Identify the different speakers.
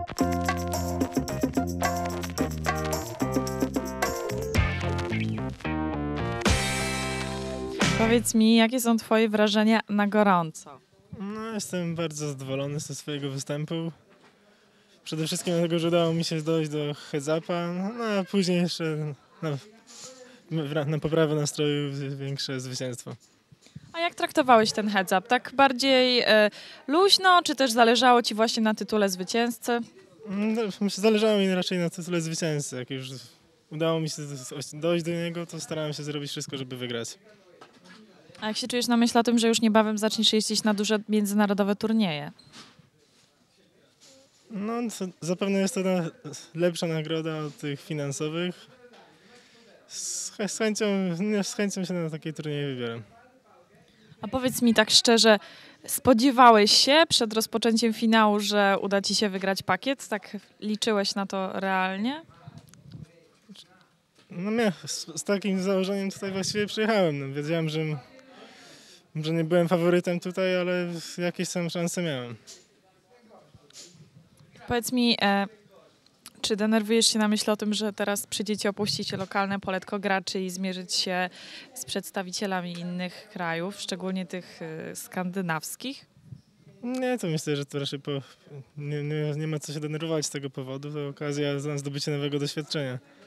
Speaker 1: Powiedz mi, jakie są twoje wrażenia na gorąco?
Speaker 2: No, jestem bardzo zadowolony ze swojego występu. Przede wszystkim dlatego, że udało mi się dojść do heads-upa, no a później jeszcze na poprawę nastroju większe zwycięstwo.
Speaker 1: A jak traktowałeś ten heads up? Tak bardziej luźno, czy też zależało ci właśnie na tytule zwycięzcy?
Speaker 2: Zależało mi raczej na tytule zwycięzcy. Jak już udało mi się dojść do niego, to starałem się zrobić wszystko, żeby wygrać.
Speaker 1: A jak się czujesz na myśl o tym, że już niebawem zaczniesz jeździć na duże międzynarodowe turnieje?
Speaker 2: No, zapewne jest to lepsza nagroda od tych finansowych. Z chęcią się na takie turnieje wybieram.
Speaker 1: A powiedz mi tak szczerze, spodziewałeś się przed rozpoczęciem finału, że uda ci się wygrać pakiet? Tak liczyłeś na to realnie?
Speaker 2: No z takim założeniem tutaj właściwie przyjechałem. No, wiedziałem, że nie byłem faworytem tutaj, ale jakieś tam szanse miałem.
Speaker 1: Powiedz mi, czy denerwujesz się na myśl o tym, że teraz przyjdziecie opuścić lokalne poletko graczy i zmierzyć się z przedstawicielami innych krajów, szczególnie tych skandynawskich?
Speaker 2: Nie, to myślę, że to raczej nie ma co się denerwować z tego powodu. To okazja na zdobycie nowego doświadczenia.